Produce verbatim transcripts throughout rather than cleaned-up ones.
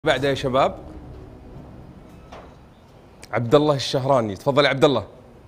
بعده يا شباب عبد الله الشهراني. تفضل يا عبد الله.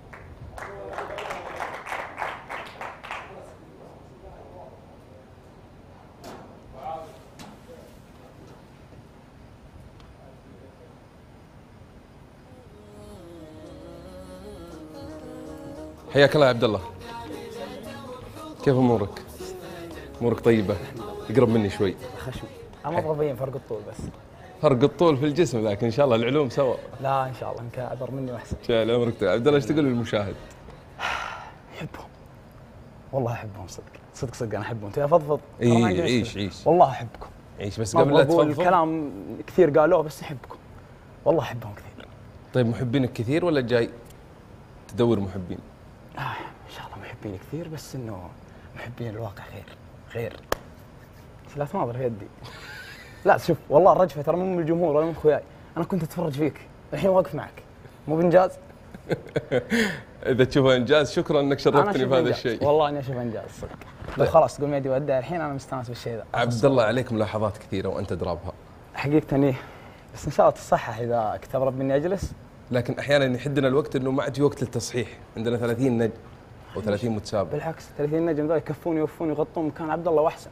حياك الله يا عبد الله. كيف امورك؟ امورك طيبه؟ اقرب مني شوي. خشم. انا مضربين فرق الطول بس. فرق الطول في الجسم، لكن ان شاء الله العلوم سوا. لا ان شاء الله انك اعذر مني واحسن. شايل عمرك. عبد الله ايش تقول للمشاهد؟ احبهم والله احبهم صدق صدق صدق انا احبهم. تبي افضفض؟ اي عيش عيش والله احبكم. عيش بس قبل لا تفضفض. الكلام كثير قالوه بس احبكم والله احبهم كثير. طيب محبينك كثير ولا جاي تدور محبين؟ آه ان شاء الله محبين كثير، بس انه محبين الواقع خير خير. بس لا تناظر في يدي. لا شوف والله الرجفه ترى مو من الجمهور ولا من اخوياي، انا كنت اتفرج فيك الحين واقف معك، مو بانجاز؟ اذا تشوفه انجاز شكرا انك شرفتني بهذا الشيء. والله اني اشوف انجاز صدق. طيب. خلاص تقول يدي وداع الحين انا مستانس بالشيء ذا. عبد الله عليك ملاحظات كثيره وانت درابها. حقيقه ايه، بس ان شاء الله تصحح اذا كتب مني اجلس. لكن احيانا يحدنا الوقت انه ما عاد في وقت للتصحيح، عندنا ثلاثين نجم او ثلاثين متسابق. بالعكس ثلاثين نجم ذول يكفون يوفون يغطون مكان عبد الله واحسن.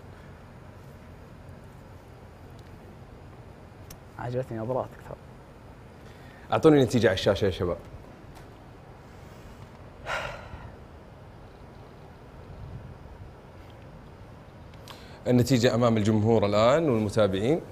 عجبتني نظراتك ترى. اعطوني نتيجه على الشاشه يا شباب. النتيجه امام الجمهور الان والمتابعين.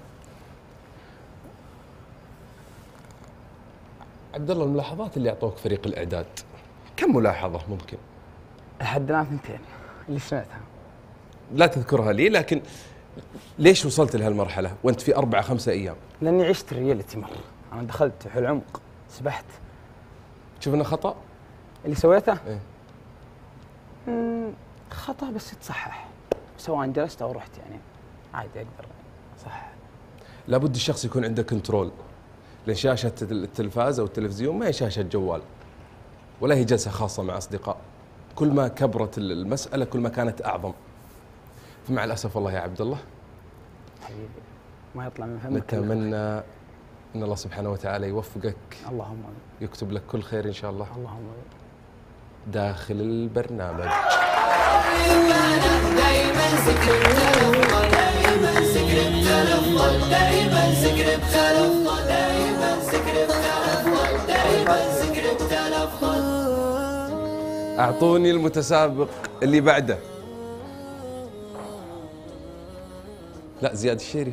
عبد الله الملاحظات اللي اعطوك فريق الاعداد كم ملاحظه ممكن؟ لحد الان ثنتين اللي سمعتها. لا تذكرها لي، لكن ليش وصلت لهالمرحله وانت في اربعه خمسه ايام؟ لاني عشت ريالتي مره، انا دخلت في العمق، سبحت. تشوف انه خطا؟ اللي سويته؟ ايه امم خطا بس يتصحح، سواء جلست او رحت يعني عادي اقدر صح. لابد الشخص يكون عنده كنترول، لان شاشه التلفاز او التلفزيون ما هي شاشه جوال ولا هي جلسه خاصه مع اصدقاء. كل ما كبرت المساله كل ما كانت اعظم. فمع الاسف والله يا عبد الله حبيبي ما يطلع من فمك. نتمنى ان الله سبحانه وتعالى يوفقك. اللهم امين. يكتب لك كل خير ان شاء الله. اللهم امين. داخل البرنامج. دايما سكرت الافضل، دايما سكرت الافضل، دايما سكرت الافضل، دايما سكرت الافضل، دايما سكرت الافضل. اعطوني المتسابق اللي بعده. لا زياد الشيري.